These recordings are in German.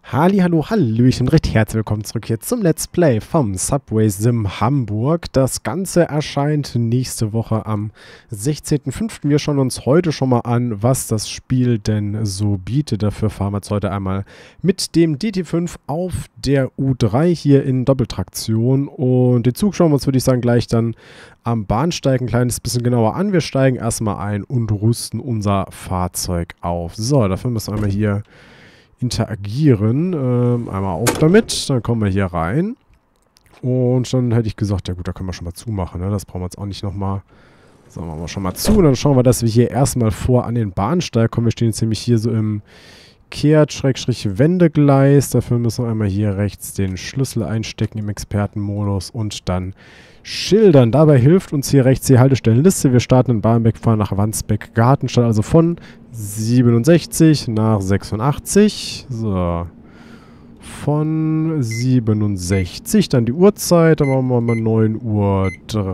Hallihallo, hallöchen, recht herzlich willkommen zurück hier zum Let's Play vom Subway Sim Hamburg. Das Ganze erscheint nächste Woche am 16.05. Wir schauen uns heute schon mal an, was das Spiel denn so bietet. Dafür fahren wir jetzt heute einmal mit dem DT5 auf der U3 hier in Doppeltraktion. Und den Zug schauen wir uns, würde ich sagen, gleich dann am Bahnsteig ein kleines bisschen genauer an. Wir steigen erstmal ein und rüsten unser Fahrzeug auf. So, dafür müssen wir einmal hier interagieren. Einmal auf damit, dann kommen wir hier rein. Und dann hätte ich gesagt, ja gut, da können wir schon mal zumachen. Ne? Das brauchen wir jetzt auch nicht nochmal. So, machen wir schon mal zu. Und dann schauen wir, dass wir hier erstmal vor an den Bahnsteig kommen. Wir stehen jetzt nämlich hier so im Kehrt-Wendegleis. Dafür müssen wir einmal hier rechts den Schlüssel einstecken im Expertenmodus und dann schildern. Dabei hilft uns hier rechts die Haltestellenliste. Wir starten in Barmbek, fahren nach Wandsbek-Gartenstadt, also von 67 nach 86. So. Von 67, dann die Uhrzeit, dann machen wir mal 9 Uhr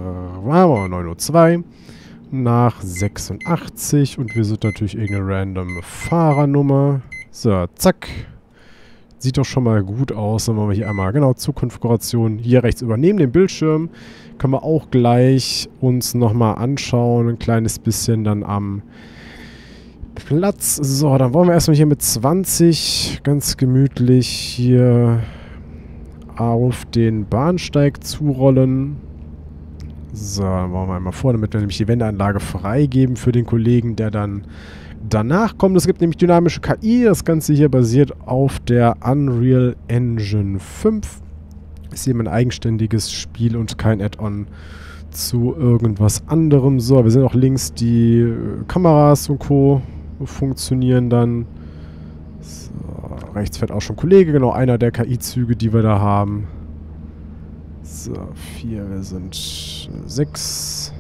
2 nach 86 und wir sind natürlich irgendeine random Fahrernummer. So, zack. Sieht doch schon mal gut aus. Dann machen wir hier einmal genau Zugkonfiguration. Hier rechts übernehmen den Bildschirm. Können wir auch gleich uns nochmal anschauen. Ein kleines bisschen dann am Platz. So, dann wollen wir erstmal hier mit 20 ganz gemütlich hier auf den Bahnsteig zurollen. So, dann wollen wir einmal vor, damit wir nämlich die Wendeanlage freigeben für den Kollegen, der dann danach kommt. Es gibt nämlich dynamische KI. Das Ganze hier basiert auf der Unreal Engine 5. Ist eben ein eigenständiges Spiel und kein Add-on zu irgendwas anderem. So, wir sehen auch links die Kameras und Co. funktionieren dann. So, rechts fährt auch schon ein Kollege. Genau, einer der KI-Züge, die wir da haben. So, 4, wir sind 6.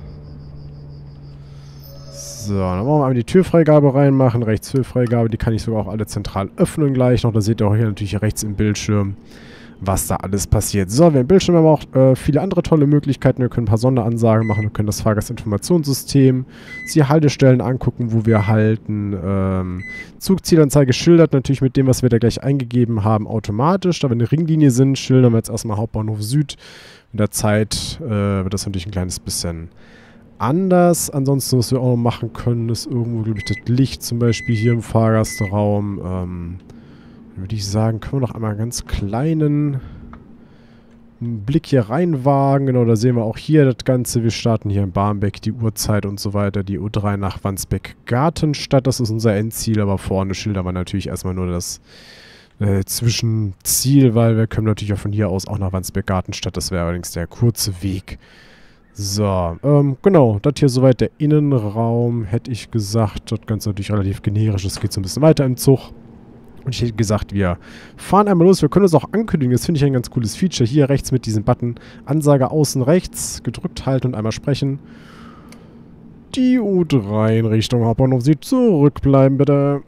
So, dann wollen wir einmal die Türfreigabe reinmachen. Rechts Türfreigabe, die kann ich sogar auch alle zentral öffnen gleich noch. Da seht ihr auch hier natürlich rechts im Bildschirm, was da alles passiert. So, wir im Bildschirm haben auch viele andere tolle Möglichkeiten. Wir können ein paar Sonderansagen machen. Wir können das Fahrgastinformationssystem, die Haltestellen angucken, wo wir halten. Zugzielanzeige schildert natürlich mit dem, was wir da gleich eingegeben haben, automatisch. Da wir eine Ringlinie sind, schildern wir jetzt erstmal Hauptbahnhof Süd. In der Zeit wird das natürlich ein kleines bisschen anders. Ansonsten, was wir auch noch machen können, ist irgendwo, glaube ich, das Licht zum Beispiel hier im Fahrgastraum. Würde ich sagen, können wir noch einmal einen ganz kleinen Blick hier reinwagen. Genau, da sehen wir auch hier das Ganze. Wir starten hier in Barmbek, die Uhrzeit und so weiter. Die U3 nach Wandsbek-Gartenstadt, das ist unser Endziel, aber vorne schildern wir natürlich erstmal nur das Zwischenziel, weil wir können natürlich auch von hier aus auch nach Wandsbek-Gartenstadt. Das wäre allerdings der kurze Weg. So, genau, das hier soweit der Innenraum, hätte ich gesagt. Das Ganze natürlich relativ generisch, es geht so ein bisschen weiter im Zug. Und ich hätte gesagt, wir fahren einmal los. Wir können uns auch ankündigen, das finde ich ein ganz cooles Feature. Hier rechts mit diesem Button, Ansage außen rechts, gedrückt halten und einmal sprechen. Die U3 in Richtung Hauptbahnhof Süd, zurückbleiben bitte.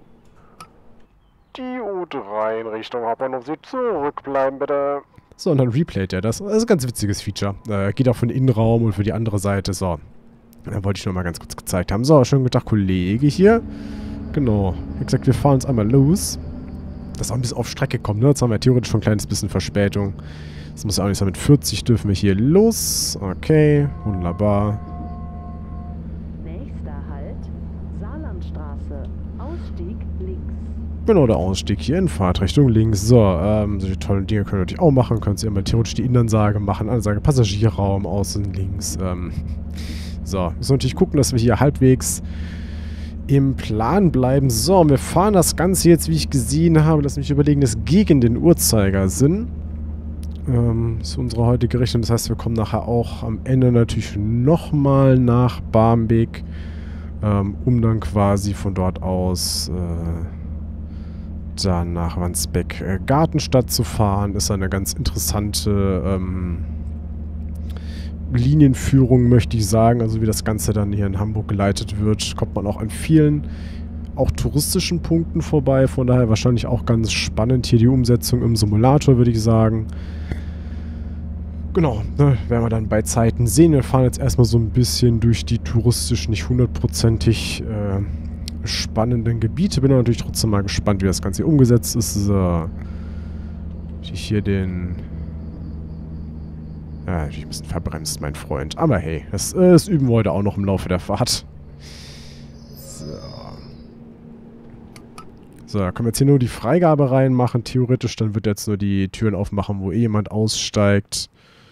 Die U3 in Richtung Hauptbahnhof Süd, zurückbleiben bitte. So, und dann replayt er das. Das ist ein ganz witziges Feature. Geht auch für den Innenraum und für die andere Seite. So, da wollte ich nur mal ganz kurz gezeigt haben. So, schönen guten Tag, Kollege hier. Genau. Wie gesagt, wir fahren uns einmal los. Das ist auch ein bisschen auf Strecke kommt, ne? Jetzt haben wir theoretisch schon ein kleines bisschen Verspätung. Das muss ja auch nicht sein. Mit 40 dürfen wir hier los. Okay, wunderbar. Nächster Halt, Saarlandstraße, Ausstieg links. Genau, der Ausstieg hier in Fahrtrichtung links. So, solche tollen Dinge können wir natürlich auch machen. Können Sie immer theoretisch die Innenansage machen. Ansage Passagierraum, außen links. So, müssen wir natürlich gucken, dass wir hier halbwegs im Plan bleiben. So, und wir fahren das Ganze jetzt, wie ich gesehen habe, lass mich überlegen, das gegen den Uhrzeigersinn. Ist unsere heutige Richtung. Das heißt, wir kommen nachher auch am Ende natürlich nochmal nach Barmbek, um dann quasi von dort aus dann nach Wandsbek-Gartenstadt zu fahren. Ist eine ganz interessante Linienführung, möchte ich sagen. Also wie das Ganze dann hier in Hamburg geleitet wird, kommt man auch an vielen, auch touristischen Punkten vorbei. Von daher wahrscheinlich auch ganz spannend hier die Umsetzung im Simulator, würde ich sagen. Genau, ne, werden wir dann bei Zeiten sehen. Wir fahren jetzt erstmal so ein bisschen durch die touristisch nicht hundertprozentig spannenden Gebiete. Bin aber natürlich trotzdem mal gespannt, wie das Ganze hier umgesetzt ist. So. Ich hier den... Ja, ich bin ein bisschen verbremst, mein Freund. Aber hey, das üben wir heute auch noch im Laufe der Fahrt. So. So, da können wir jetzt hier nur die Freigabe reinmachen. Theoretisch, dann wird jetzt nur die Türen aufmachen, wo eh jemand aussteigt.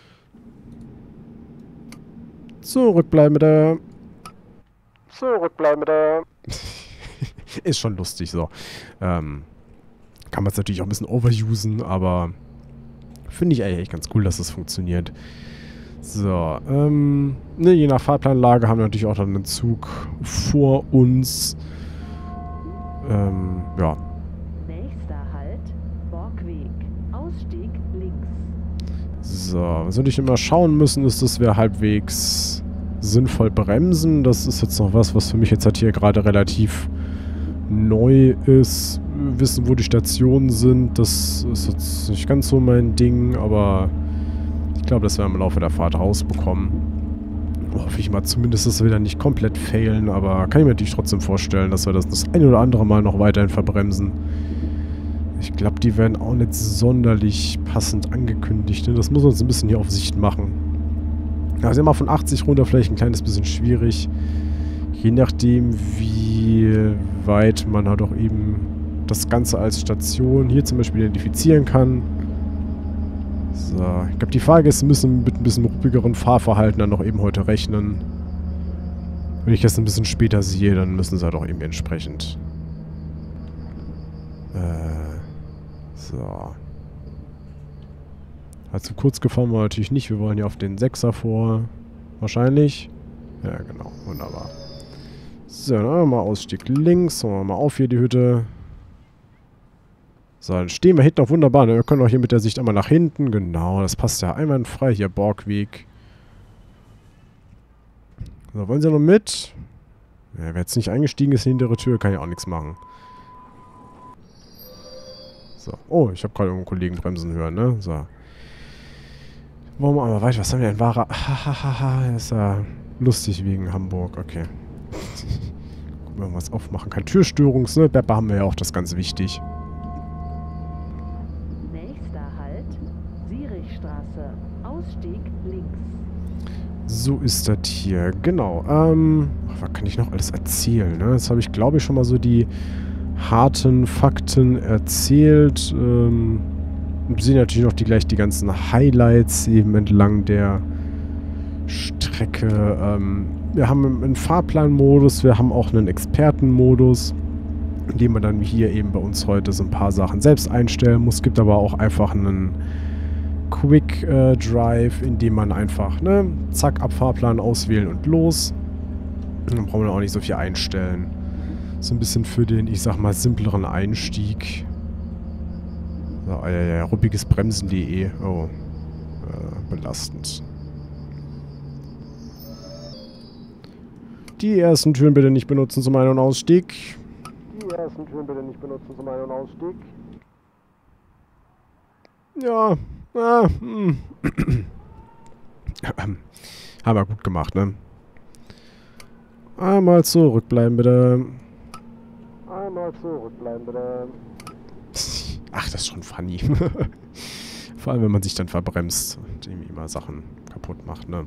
Zurückbleiben bitte. Zurückbleiben bitte. Ist schon lustig, so. Kann man es natürlich auch ein bisschen overusen, aber finde ich eigentlich ganz cool, dass das funktioniert. So, ne, je nach Fahrplanlage haben wir natürlich auch dann einen Zug vor uns. Ja. Nächster Halt, Borgweg. Ausstieg links. So, was wir natürlich immer schauen müssen, ist, dass wir halbwegs sinnvoll bremsen. Das ist jetzt noch was für mich jetzt halt hier gerade relativ neu ist. Wir wissen, wo die Stationen sind. Das ist jetzt nicht ganz so mein Ding, aber ich glaube, das werden wir im Laufe der Fahrt rausbekommen. Hoffe ich mal zumindest, dass wir dann nicht komplett failen, aber kann ich mir natürlich trotzdem vorstellen, dass wir das ein oder andere Mal noch weiterhin verbremsen. Ich glaube, die werden auch nicht sonderlich passend angekündigt. Ne? Das muss uns ein bisschen hier auf Sicht machen. Also immer von 80 runter vielleicht ein kleines bisschen schwierig. Je nachdem, wie weit man halt auch eben das Ganze als Station hier zum Beispiel identifizieren kann. So, ich glaube, die Fahrgäste müssen mit ein bisschen ruppigeren Fahrverhalten dann noch eben heute rechnen. Wenn ich das ein bisschen später sehe, dann müssen sie halt auch eben entsprechend. So. Also kurz gefahren war natürlich nicht. Wir wollen ja auf den 6er vor. Wahrscheinlich. Ja, genau. Wunderbar. So, dann haben wir mal Ausstieg links. Machen wir mal auf hier die Hütte. So, dann stehen wir hinten auch wunderbar. Ne? Wir können auch hier mit der Sicht einmal nach hinten. Genau, das passt ja einwandfrei. Hier, Borgweg. So, wollen Sie noch mit? Ja, wer jetzt nicht eingestiegen ist, hintere Tür, kann ja auch nichts machen. So. Oh, ich habe gerade irgendeinen Kollegen bremsen hören, ne? So. Wollen wir aber weiter. Was haben wir denn? Wahrer. Hahaha. Das ist ja lustig wegen Hamburg. Okay. Gucken wir mal, was aufmachen kann. Türstörungs, ne? Beppe haben wir ja auch, das ist ganz wichtig. Ausstieg links. So ist das hier. Genau. Was kann ich noch alles erzählen? Ne? Jetzt habe ich, glaube ich, schon mal so die harten Fakten erzählt. Wir sehen natürlich noch gleich die ganzen Highlights eben entlang der Strecke. Wir haben einen Fahrplanmodus, wir haben auch einen Expertenmodus, in dem man dann hier eben bei uns heute so ein paar Sachen selbst einstellen muss. Es gibt aber auch einfach einen Quick Drive, in dem man einfach, ne, zack, Abfahrplan auswählen und los. Dann brauchen wir auch nicht so viel einstellen. So ein bisschen für den, ich sag mal, simpleren Einstieg. So, ja, ruppiges Bremsen.de. Oh, belastend. Die ersten Türen bitte nicht benutzen zum Ein- und Ausstieg. Die ersten Türen bitte nicht benutzen zum Ein- und Ausstieg. Ja, haben wir gut gemacht, ne? Einmal zurückbleiben, bitte. Einmal zurückbleiben, bitte. Ach, das ist schon funny. Vor allem, wenn man sich dann verbremst und irgendwie immer Sachen kaputt macht, ne?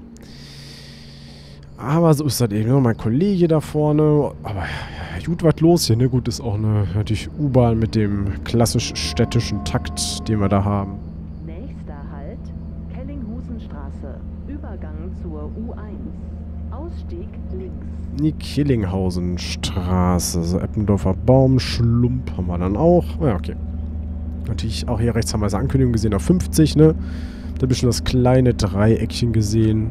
Aber so ist das eben. Mein Kollege da vorne. Aber ja, gut, was los hier, ne? Gut, ist auch eine natürlich U-Bahn mit dem klassisch städtischen Takt, den wir da haben. Nächster Halt, Kellinghusenstraße. Übergang zur U1. Ausstieg links. Die Killinghausenstraße. So, Eppendorfer Baumschlump haben wir dann auch. Ja, okay. Natürlich auch hier rechts haben wir diese Ankündigung gesehen auf 50, ne? Da habe ich schon das kleine Dreieckchen gesehen.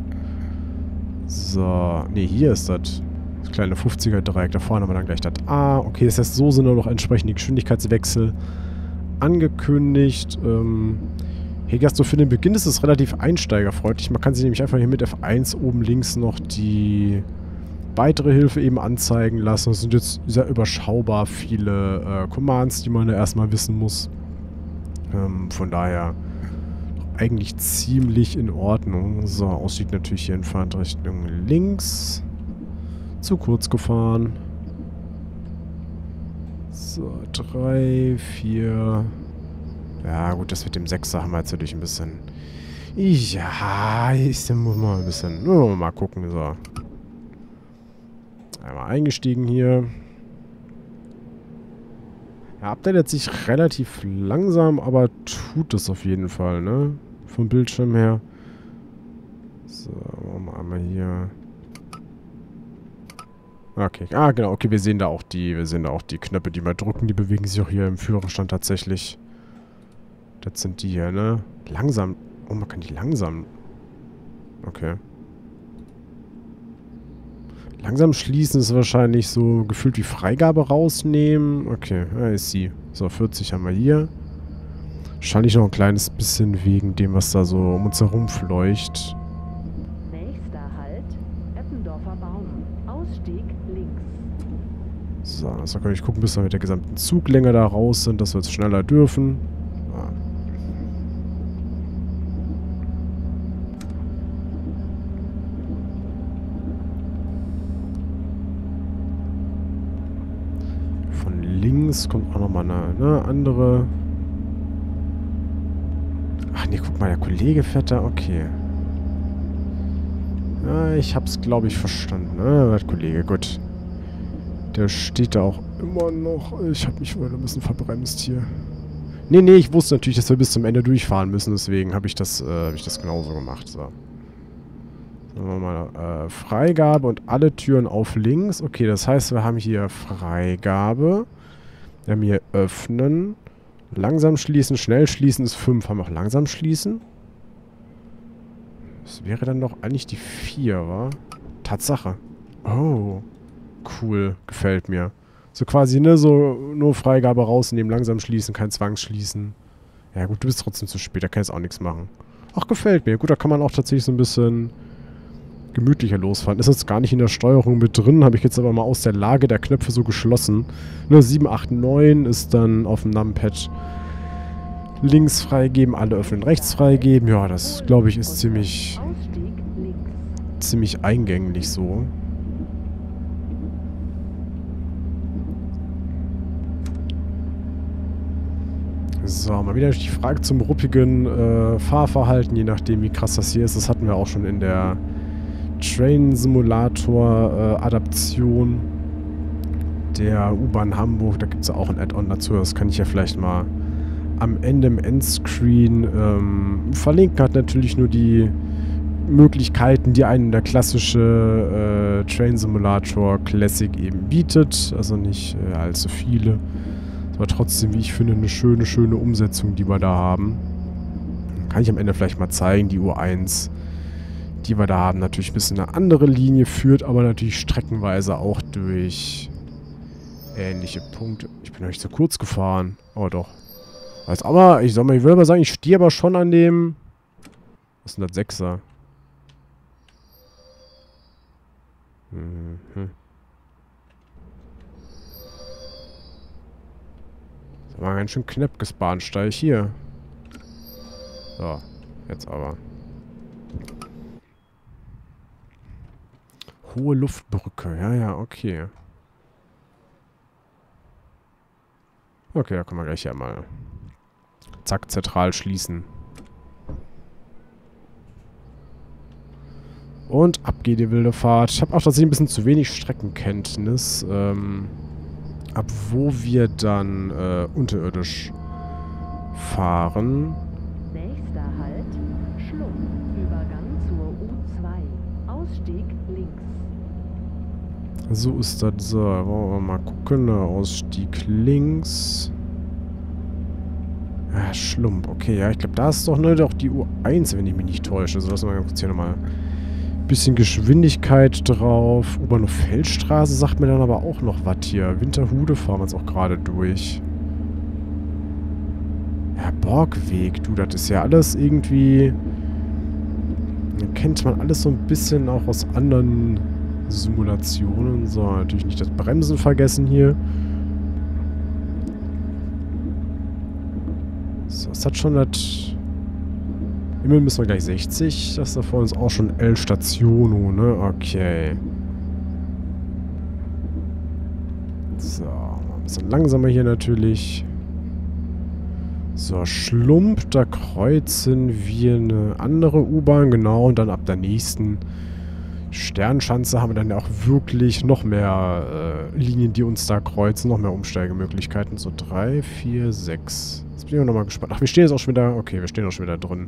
So, ne, hier ist das kleine 50er-Dreieck. Da vorne haben wir dann gleich das A. Okay, das heißt, so sind nur noch entsprechende Geschwindigkeitswechsel angekündigt. Hey, Gasto, für den Beginn ist es relativ einsteigerfreundlich. Man kann sich nämlich einfach hier mit F1 oben links noch die weitere Hilfe eben anzeigen lassen. Das sind jetzt sehr überschaubar viele Commands, die man da erstmal wissen muss. Von daher eigentlich ziemlich in Ordnung. So, Ausstieg natürlich hier in Fahrtrichtung links. Zu kurz gefahren. So, 3, 4. Ja, gut, das mit dem 6er haben wir jetzt natürlich ein bisschen. Ja, ich muss mal ein bisschen. Mal gucken. So. Einmal eingestiegen hier. Er updatet sich relativ langsam, aber tut es auf jeden Fall, ne? Vom Bildschirm her. So, machen wir einmal hier. Okay, genau, okay, wir sehen da auch die Knöpfe, die wir drücken, die bewegen sich auch hier im Führerstand tatsächlich. Das sind die hier, ne? Langsam. Oh, man kann die langsam. Okay. Langsam schließen ist wahrscheinlich so gefühlt wie Freigabe rausnehmen. Okay, ja, ist sie. So, 40 haben wir hier. Wahrscheinlich noch ein kleines bisschen wegen dem, was da so um uns herum fleucht. Nächster Halt, Eppendorfer Baum. Ausstieg links. So, also kann ich gucken, bis wir mit der gesamten Zuglänge da raus sind, dass wir jetzt schneller dürfen. Ah. Von links kommt auch nochmal eine andere. Ach nee, guck mal, der Kollege fährt da. Okay. Ja, ich hab's, glaube ich, verstanden. Der Kollege, gut. Der steht da auch immer noch. Ich habe mich wohl ein bisschen verbremst hier. Nee, ich wusste natürlich, dass wir bis zum Ende durchfahren müssen. Deswegen habe ich das genauso gemacht. So. Sagen wir mal Freigabe und alle Türen auf links. Okay, das heißt, wir haben hier Freigabe. Wir haben hier Öffnen. Langsam schließen, schnell schließen ist 5. Haben wir auch langsam schließen? Das wäre dann doch eigentlich die 4, wa? Tatsache. Oh. Cool. Gefällt mir. So quasi, ne, so nur Freigabe rausnehmen, langsam schließen, kein Zwangsschließen. Ja gut, du bist trotzdem zu spät, da kann jetzt auch nichts machen. Ach, gefällt mir. Gut, da kann man auch tatsächlich so ein bisschen gemütlicher losfahren. Ist jetzt gar nicht in der Steuerung mit drin, habe ich jetzt aber mal aus der Lage der Knöpfe so geschlossen. Ne, 7, 8, 9 ist dann auf dem Numpad links freigeben, alle öffnen, rechts freigeben. Ja, das, glaube ich, ist ziemlich eingänglich so. So, mal wieder die Frage zum ruppigen Fahrverhalten, je nachdem wie krass das hier ist. Das hatten wir auch schon in der Train Simulator Adaption der U-Bahn Hamburg. Da gibt es ja auch ein Add-on dazu. Das kann ich ja vielleicht mal am Ende im Endscreen verlinken. Hat natürlich nur die Möglichkeiten, die einem der klassische Train Simulator Classic eben bietet. Also nicht allzu viele. Aber trotzdem, wie ich finde, eine schöne Umsetzung, die wir da haben. Kann ich am Ende vielleicht mal zeigen, die U1, die wir da haben, natürlich ein bisschen eine andere Linie führt, aber natürlich streckenweise auch durch ähnliche Punkte. Ich bin euch zu kurz gefahren. Aber doch. Weiß aber, ich will aber sagen, ich stehe aber schon an dem. Was ist denn das 6er? Das war ganz schön knäppges Bahnsteig hier. So, jetzt aber. Hohe Luftbrücke, ja, okay. Okay, da können wir gleich ja mal zack, zentral schließen. Und ab geht die wilde Fahrt. Ich habe auch tatsächlich ein bisschen zu wenig Streckenkenntnis, ab wo wir dann unterirdisch fahren. Nächster Halt, Schlumpf, Übergang zur U2, Ausstieg links. So ist das so. Wollen wir mal gucken. Ausstieg links. Ah, Schlumpf. Okay, ja, ich glaube, da ist doch doch die U1, wenn ich mich nicht täusche. Also lassen wir ganz kurz hier nochmal ein bisschen Geschwindigkeit drauf. U-Bahnhof Feldstraße sagt mir dann aber auch noch was hier. Winterhude fahren wir jetzt auch gerade durch. Ja, Borgweg. Du, das ist ja alles irgendwie... Kennt man alles so ein bisschen auch aus anderen Simulationen. So, natürlich nicht das Bremsen vergessen hier. So, es hat schon das... Immerhin müssen wir gleich 60. Das da vor uns auch schon El Staciono, ne? Okay. So, mal ein Bisschen langsamer hier natürlich. So, Schlump, da kreuzen wir eine andere U-Bahn, genau, und dann ab der nächsten Sternschanze haben wir dann ja auch wirklich noch mehr Linien, die uns da kreuzen, noch mehr Umsteigemöglichkeiten. So, 3, 4, 6. Jetzt bin ich auch nochmal gespannt. Ach, wir stehen jetzt auch schon wieder, okay, wir stehen auch schon wieder drin.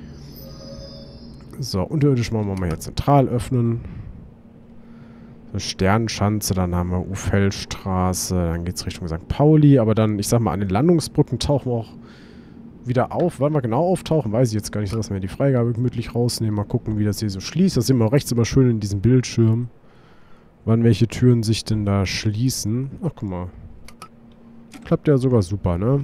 So, unterirdisch machen wir mal hier zentral öffnen. So, Sternschanze, dann haben wir Ufellstraße, dann geht es Richtung St. Pauli, aber dann, ich sag mal, an den Landungsbrücken tauchen wir auch wieder auf. Wann wir genau auftauchen, weiß ich jetzt gar nicht. Lassen wir die Freigabe gemütlich rausnehmen. Mal gucken, wie das hier so schließt. Das sehen wir auch rechts immer schön in diesem Bildschirm. Wann welche Türen sich denn da schließen. Ach, guck mal. Klappt ja sogar super, ne?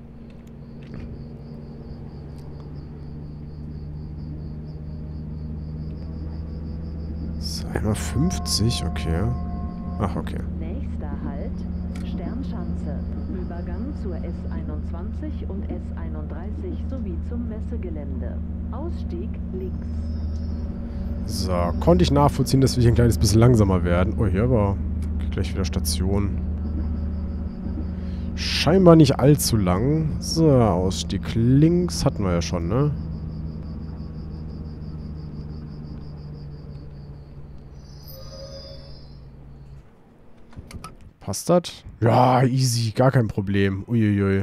So, einmal 50, okay. Ach, okay. Nächster Halt, Sternschanze. Übergang zur S21 und S31 sowie zum Messegelände. Ausstieg links. So, konnte ich nachvollziehen, dass wir hier ein kleines bisschen langsamer werden. Oh, hier aber gleich wieder Station. Scheinbar nicht allzu lang. So, Ausstieg links hatten wir ja schon, ne? Passt das? Ja, easy, gar kein Problem. Uiuiui.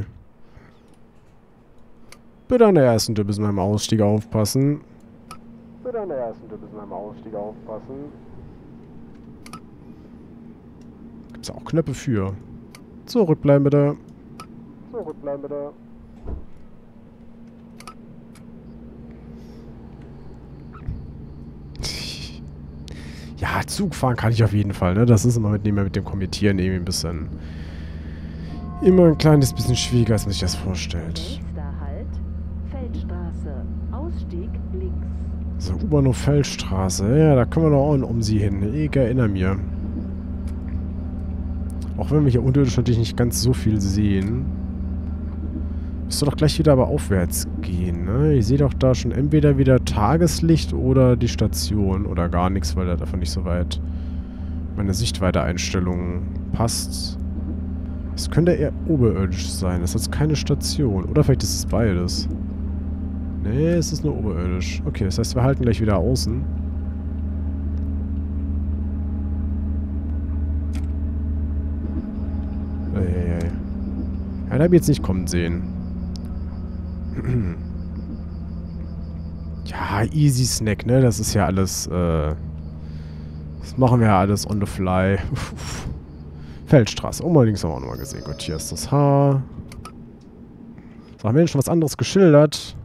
Bitte an der ersten Tür bis beim Ausstieg aufpassen. Bitte an der ersten Tür bis beim Ausstieg aufpassen. Gibt's auch Knöpfe für. Zurückbleiben bitte. Zurückbleiben bitte. Ja, Zug fahren kann ich auf jeden Fall, ne? Das ist immer mit dem Kommentieren irgendwie ein bisschen... Immer ein kleines bisschen schwieriger, als man sich das vorstellt. Nächster Halt, Feldstraße. Ausstieg links. So, U-Bahnhof Feldstraße. Ja, da können wir doch auch um sie hin. Ich erinnere mich. Auch wenn wir hier unterirdisch natürlich nicht ganz so viel sehen. Müsste doch gleich wieder aber aufwärts gehen, ne? Ich sehe doch da schon entweder wieder Tageslicht oder die Station. Oder gar nichts, weil da davon nicht so weit meine Sichtweiteeinstellung passt. Es könnte eher oberirdisch sein. Das ist jetzt keine Station. Oder vielleicht ist es beides. Nee, es ist nur oberirdisch. Okay, das heißt, wir halten gleich wieder außen. Ja, da habe ich jetzt nicht kommen sehen. Ja, easy Snack, ne? Das ist ja alles, das machen wir ja alles on the fly. Feldstraße. Oh, mal links haben wir auch nochmal gesehen. Gut, hier ist das H. So, haben wir denn schon was anderes geschildert?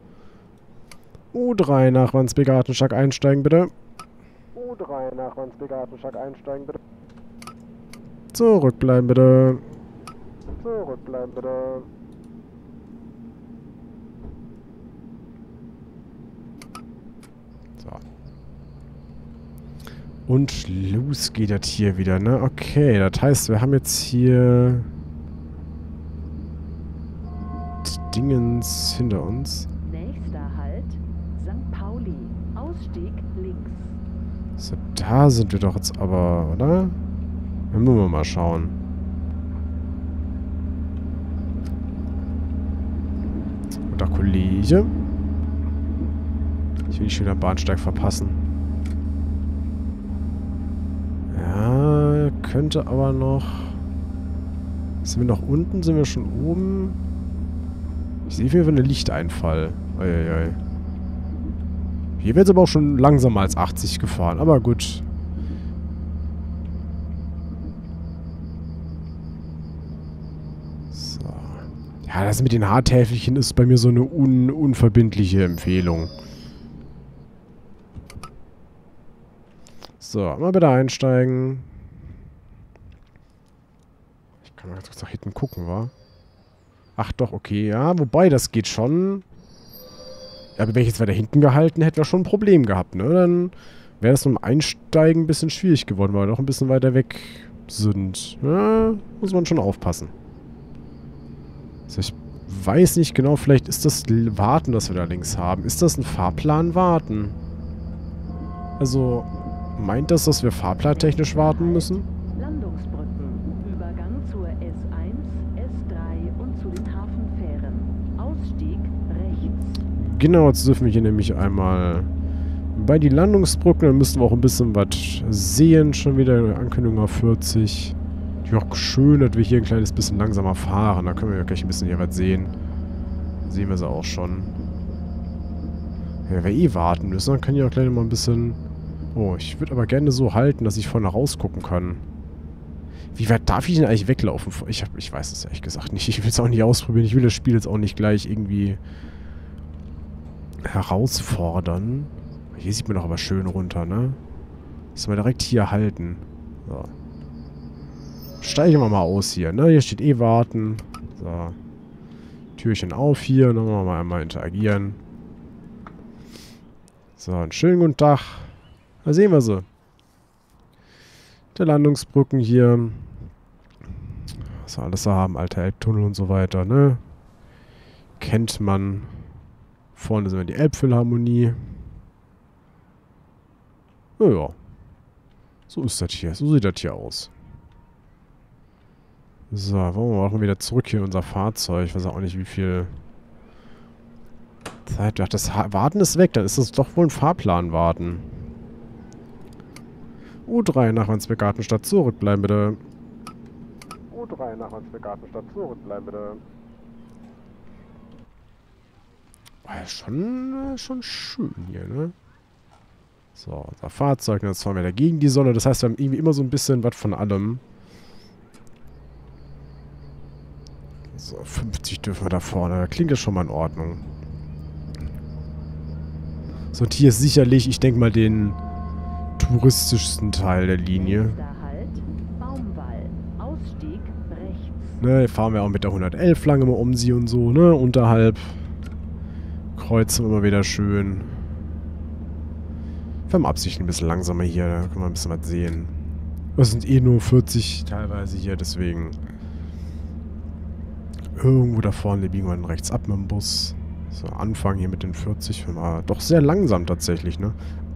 U3 nach Wandsbek-Gartenschlag einsteigen, bitte. U3 nach Wandsbek-Gartenschlag einsteigen, bitte. Zurückbleiben, bitte. Zurückbleiben, bitte. So. Und los geht das hier wieder, ne? Okay, das heißt, wir haben jetzt hier die Dingens hinter uns. Nächster Halt, St. Pauli. Ausstieg links. So, da sind wir doch jetzt aber, oder? Dann müssen wir mal schauen. Guter Kollege. Ich will nicht schon wieder Bahnsteig verpassen. Ja, könnte aber noch... Sind wir noch unten? Sind wir schon oben? Ich sehe auf jeden Fall einen Lichteinfall. Uiuiui. Hier wird es aber auch schon langsamer als 80 gefahren. Aber gut. So. Ja, das mit den Harthäfelchen ist bei mir so eine unverbindliche Empfehlung. So, mal bitte einsteigen. Ich kann mal ganz kurz nach hinten gucken, wa? Ach doch, okay, ja. Wobei, das geht schon. Ja, aber wenn ich jetzt weiter hinten gehalten hätte, wäre schon ein Problem gehabt, ne? Dann wäre das mit dem Einsteigen ein bisschen schwierig geworden, weil wir doch ein bisschen weiter weg sind. Ja, muss man schon aufpassen. Also ich weiß nicht genau, vielleicht ist das Warten, das wir da links haben. Ist das ein Fahrplan Warten? Also, meint das, dass wir fahrplantechnisch warten müssen? Landungsbrücken. Übergang zur Genau, jetzt dürfen wir hier nämlich einmal bei die Landungsbrücken. Dann müssen wir auch ein bisschen was sehen. Schon wieder Ankündigung auf 40. Ja, auch schön, dass wir hier ein kleines bisschen langsamer fahren. Da können wir ja gleich ein bisschen hier was sehen. Sehen wir sie auch schon. Ja, wir eh warten müssen. Dann kann ich auch gleich mal ein bisschen... Oh, ich würde aber gerne so halten, dass ich vorne rausgucken kann. Wie weit darf ich denn eigentlich weglaufen? Ich weiß es ehrlich gesagt nicht. Ich will es auch nicht ausprobieren. Ich will das Spiel jetzt auch nicht gleich irgendwie herausfordern. Hier sieht man doch aber schön runter, ne? Müssen wir direkt hier halten. So. Steigen wir mal aus hier, ne? Hier steht eh warten. So. Türchen auf hier. Dann wollen wir mal einmal interagieren. So, einen schönen guten Tag. Da sehen wir sie. Der Landungsbrücken hier. Was wir alles da haben. Alter Elbtunnel und so weiter, ne? Kennt man. Vorne sind wir die Elbphilharmonie. Ja. So ist das hier. So sieht das hier aus. So, wollen wir mal wieder zurück hier in unser Fahrzeug. Ich weiß auch nicht, wie viel Zeit. Ach, das Warten ist weg. Dann ist das doch wohl ein Fahrplan warten. U3 nach Wandsbek-Gartenstadt zurückbleiben, bitte. U3 nach Wandsbek-Gartenstadt zurückbleiben, bitte. War ja schon schön hier, ne? So, unser Fahrzeug, jetzt fahren wir dagegen die Sonne. Das heißt, wir haben irgendwie immer so ein bisschen was von allem. So, 50 dürfen wir da vorne. Da klingt das schon mal in Ordnung. So, und hier ist sicherlich, ich denke mal, den touristischsten Teil der Linie. Nächster Halt, Baumwall. Ausstieg rechts. Ne, hier fahren wir auch mit der 111 lang immer um sie und so, ne? Unterhalb kreuzen wir immer wieder schön. Wir haben Absicht ein bisschen langsamer hier, da können wir ein bisschen was sehen. Das sind eh nur 40 teilweise hier, deswegen. Irgendwo da vorne biegen wir dann rechts ab mit dem Bus. So, Anfang hier mit den 40. War doch sehr langsam tatsächlich, ne?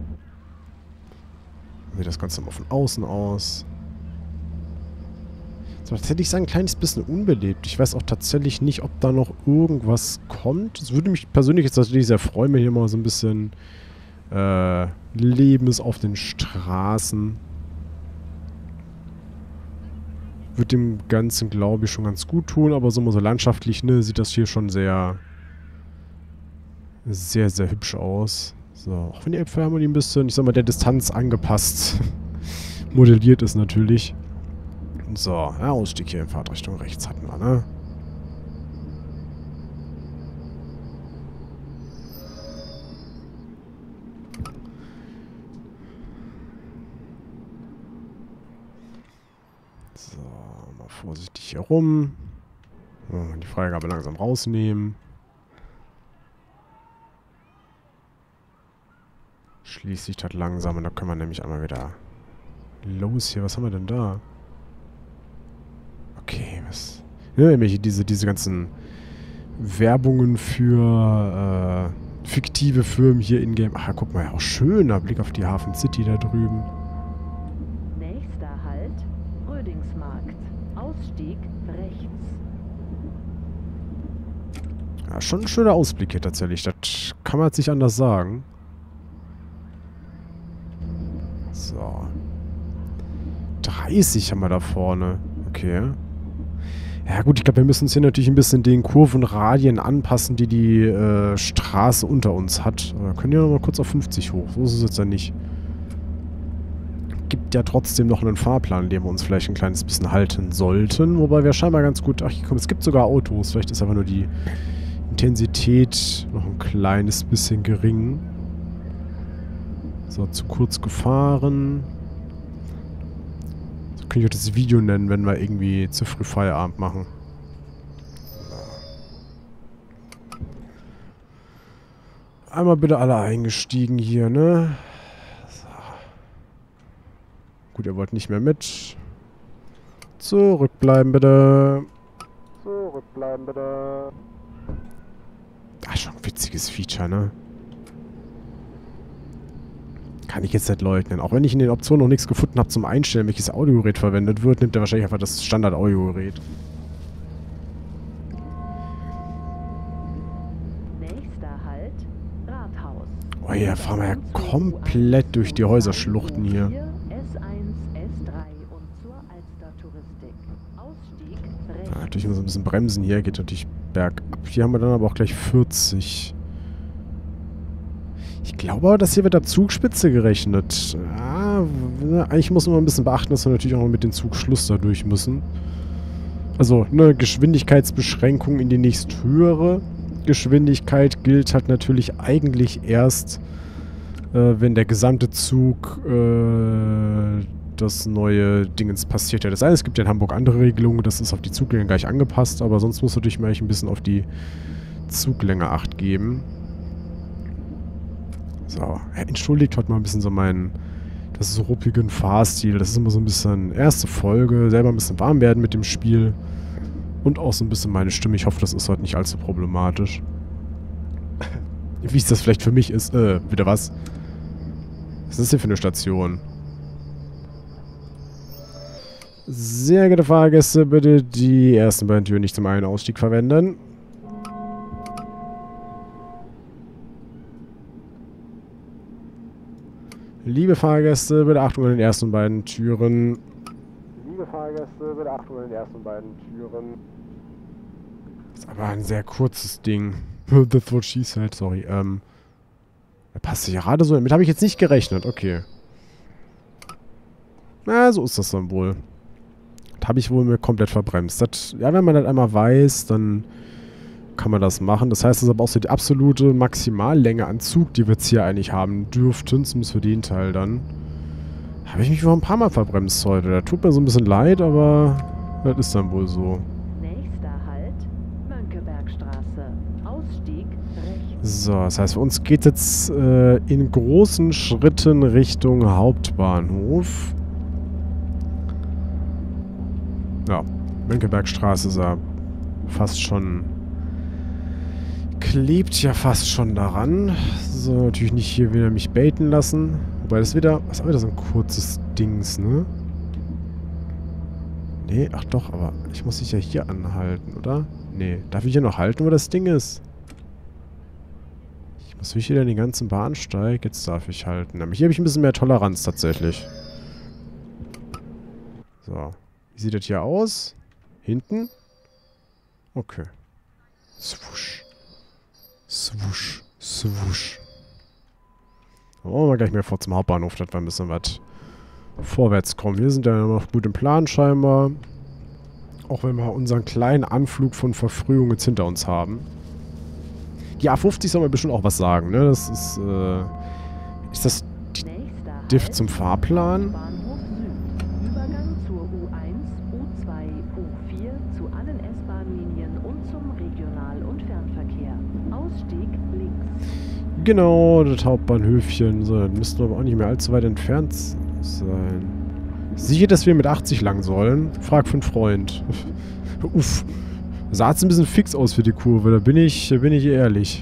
Sieht das Ganze mal von außen aus. So, tatsächlich sagen, ein kleines bisschen unbelebt. Ich weiß auch tatsächlich nicht, ob da noch irgendwas kommt. Es würde mich persönlich jetzt natürlich sehr freuen, wenn hier mal so ein bisschen Leben ist auf den Straßen. Wird dem Ganzen, glaube ich, schon ganz gut tun, aber so mal so landschaftlich, ne, sieht das hier schon sehr, sehr, sehr hübsch aus. So, auch wenn die Elbphilharmonie ein bisschen, ich sag mal, der Distanz angepasst modelliert ist natürlich. So, ja, Ausstieg hier in Fahrtrichtung rechts hatten wir, ne? So, mal vorsichtig hier rum. Die Freigabe langsam rausnehmen. Schließt sich das langsam und da können wir nämlich einmal wieder los hier. Was haben wir denn da? Okay, was... Ja, diese ganzen Werbungen für fiktive Firmen hier in-game. Ach, guck mal, ja, auch schöner Blick auf die Hafen City da drüben. Nächster Halt, Rödingsmarkt. Ausstieg rechts. Ja, schon ein schöner Ausblick hier tatsächlich. Das kann man jetzt nicht anders sagen. So. 30 haben wir da vorne. Okay. Ja gut, ich glaube, wir müssen uns hier natürlich ein bisschen den Kurvenradien anpassen, die die Straße unter uns hat. Aber wir können ja noch mal kurz auf 50 hoch. So ist es jetzt ja nicht. Gibt ja trotzdem noch einen Fahrplan, an dem wir uns vielleicht ein kleines bisschen halten sollten. Wobei wir scheinbar ganz gut... Ach komm, es gibt sogar Autos. Vielleicht ist einfach nur die Intensität noch ein kleines bisschen gering. So, zu kurz gefahren. So kann ich auch das Video nennen, wenn wir irgendwie zu früh Feierabend machen. Einmal bitte alle eingestiegen hier, ne? So. Gut, ihr wollt nicht mehr mit. Zurückbleiben bitte. Zurückbleiben bitte. Ah, schon ein witziges Feature, ne? Kann ich jetzt nicht leugnen. Auch wenn ich in den Optionen noch nichts gefunden habe zum Einstellen, welches Audiogerät verwendet wird, nimmt er wahrscheinlich einfach das Standard-Audiogerät. Nächster Nächster Halt, Rathaus. Oh ja, fahren wir ja komplett durch die Häuserschluchten hier. S1, S3 und zur Alster Touristik. Ausstieg rechts. Ja, natürlich muss ein bisschen bremsen hier, geht natürlich bergab. Hier haben wir dann aber auch gleich 40. Ich glaube aber, dass hier wird der Zugspitze gerechnet. Ja, eigentlich muss man ein bisschen beachten, dass wir natürlich auch noch mit dem Zugschluss da durch müssen. Also eine Geschwindigkeitsbeschränkung in die nächsthöhere Geschwindigkeit gilt halt natürlich eigentlich erst, wenn der gesamte Zug das neue Dingens passiert. Ja, das heißt, es gibt ja in Hamburg andere Regelungen, das ist auf die Zuglänge gleich angepasst, aber sonst muss natürlich mal ein bisschen auf die Zuglänge Acht geben. So, entschuldigt heute mal ein bisschen so das so ruppigen Fahrstil. Das ist immer so ein bisschen erste Folge, selber ein bisschen warm werden mit dem Spiel. Und auch so ein bisschen meine Stimme. Ich hoffe, das ist heute nicht allzu problematisch. Wie es das vielleicht für mich ist. Wieder was? Was ist das hier für eine Station? Sehr geehrte Fahrgäste, bitte die ersten beiden Türen nicht zum Ein- und Ausstieg verwenden. Liebe Fahrgäste, bitte Achtung an den ersten beiden Türen. Liebe Fahrgäste, bitte Achtung an den ersten beiden Türen. Das ist aber ein sehr kurzes Ding. That's what she said, sorry. Da passt ja gerade so. Damit habe ich jetzt nicht gerechnet, okay. Na, so ist das dann wohl. Das habe ich wohl mir komplett verbremst. Ja, wenn man das einmal weiß, dann kann man das machen. Das heißt, das ist aber auch so die absolute Maximallänge an Zug, die wir jetzt hier eigentlich haben dürften, zumindest für den Teil dann. Habe ich mich wohl ein paar Mal verbremst heute. Da tut mir so ein bisschen leid, aber das ist dann wohl so. Nächster Halt, Mönckebergstraße. Ausstieg rechts. So, das heißt, für uns geht es jetzt in großen Schritten Richtung Hauptbahnhof. Ja, Mönckebergstraße ist ja fast schon... klebt ja fast schon daran. So, natürlich nicht hier wieder mich baiten lassen. Wobei das wieder... Was ist auch wieder so ein kurzes Dings, ne? Nee, ach doch, aber ich muss dich ja hier anhalten, oder? Nee, darf ich hier noch halten, wo das Ding ist? Ich muss wieder in den ganzen Bahnsteig. Jetzt darf ich halten. Aber hier habe ich ein bisschen mehr Toleranz tatsächlich. So. Wie sieht das hier aus? Hinten? Okay. Swoosh. Swoosh. Swoosh. Dann wollen wir gleich mehr vor zum Hauptbahnhof, dass wir ein bisschen was vorwärts kommen. Wir sind ja noch gut im Plan scheinbar. Auch wenn wir unseren kleinen Anflug von Verfrühung jetzt hinter uns haben. Die A50 soll mir bestimmt auch was sagen, ne? Das ist, ist das die Diff zum Fahrplan? Bahnhof Süd. Übergang zur U1, U2, U4 zu allen S-Bahn-Linien und zum Regional- und Fernverkehr. Ausstieg links. Genau, das Hauptbahnhöfchen. So, dann müssten wir aber auch nicht mehr allzu weit entfernt sein. Sicher, dass wir mit 80 lang sollen? Frag für einen Freund. Uff. Sah jetzt ein bisschen fix aus für die Kurve, da bin ich ehrlich.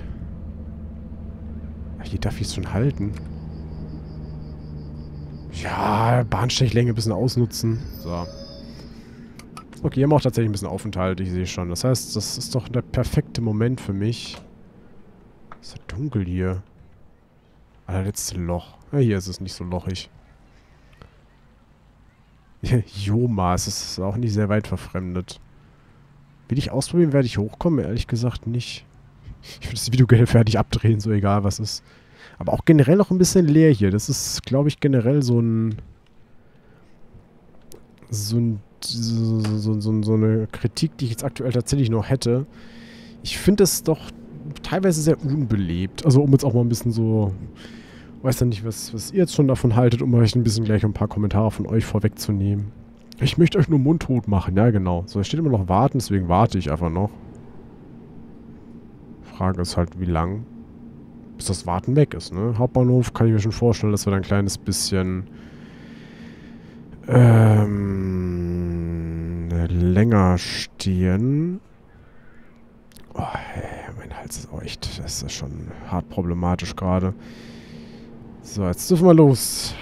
Hier darf ich es schon halten. Ja, Bahnstechlänge ein bisschen ausnutzen. So. Okay, hier haben wir auch tatsächlich ein bisschen Aufenthalt, ich sehe schon. Das heißt, das ist doch der perfekte Moment für mich. Ist ja dunkel hier. Allerletzte Loch. Ja, hier ist es nicht so lochig. Joma, es ist auch nicht sehr weit verfremdet. Will ich ausprobieren, werde ich hochkommen? Ehrlich gesagt nicht. Ich würde das Video gerne fertig abdrehen, so egal was ist. Aber auch generell noch ein bisschen leer hier. Das ist, glaube ich, generell so eine Kritik, die ich jetzt aktuell tatsächlich noch hätte. Ich finde es doch teilweise sehr unbelebt. Also um jetzt auch mal ein bisschen so... Weiß dann nicht, was ihr jetzt schon davon haltet, um euch ein bisschen gleich ein paar Kommentare von euch vorwegzunehmen. Ich möchte euch nur mundtot machen, ja genau. So, es steht immer noch warten, deswegen warte ich einfach noch. Frage ist halt, wie lang bis das Warten weg ist, ne? Hauptbahnhof kann ich mir schon vorstellen, dass wir da ein kleines bisschen länger stehen. Oh, hey, mein Hals ist auch echt, das ist schon hart problematisch gerade. So, jetzt dürfen wir los.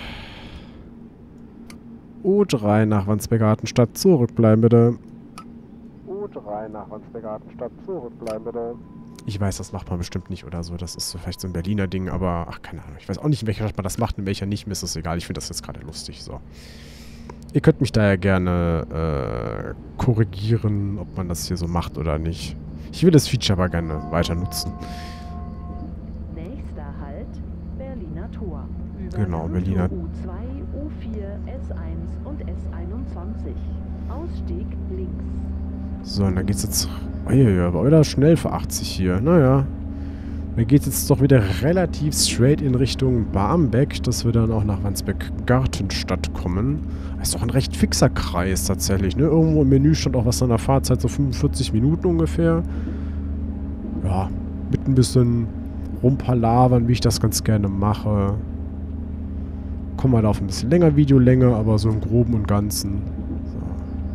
U3 nach Wandsbek-Artenstadt, zurückbleiben bitte. U3 nach Wandsbek-Artenstadt, zurückbleiben bitte. Ich weiß, das macht man bestimmt nicht oder so. Das ist so vielleicht so ein Berliner Ding, aber ach, keine Ahnung. Ich weiß auch nicht, in welcher Stadt man das macht, in welcher nicht. Mir ist das egal. Ich finde das jetzt gerade lustig. So. Ihr könnt mich da ja gerne korrigieren, ob man das hier so macht oder nicht. Ich will das Feature aber gerne weiter nutzen. Nächster Halt, Berliner Tor. Genau, Berliner. U2, U4, S1 und S21. Ausstieg links. So, und dann geht's jetzt... Uiuiui, aber wieder schnell für 80 hier. Naja. Dann geht's jetzt doch wieder relativ straight in Richtung Barmbek, dass wir dann auch nach Wandsbek-Gartenstadt kommen. Das ist doch ein recht fixer Kreis tatsächlich, ne? Irgendwo im Menü stand auch was an der Fahrzeit, so 45 Minuten ungefähr. Ja, mit ein bisschen rumpalavern, wie ich das ganz gerne mache. Kommen wir da auf ein bisschen länger Videolänge, aber so im Groben und Ganzen. So.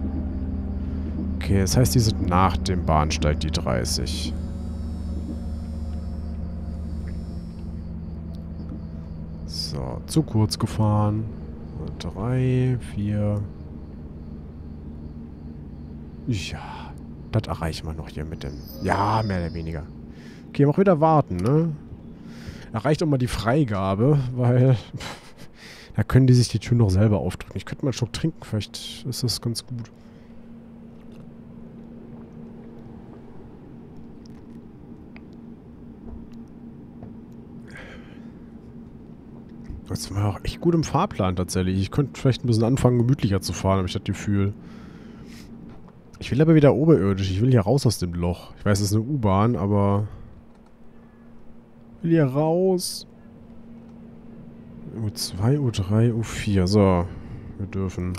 Okay, das heißt, die sind nach dem Bahnsteig, die 30. So, zu kurz gefahren. 3, 4. Ja, das erreichen wir noch hier mit dem... Ja, mehr oder weniger. Okay, auch wieder warten, ne? Erreicht auch mal die Freigabe, weil... Da können die sich die Tür noch selber aufdrücken. Ich könnte mal einen Schluck trinken, vielleicht ist das ganz gut. Das war auch echt gut im Fahrplan tatsächlich. Ich könnte vielleicht ein bisschen anfangen, gemütlicher zu fahren, habe ich das Gefühl. Ich will aber wieder oberirdisch. Ich will hier raus aus dem Loch. Ich weiß, es ist eine U-Bahn, aber... Ich will hier raus. U2, U3, U4. So, wir dürfen...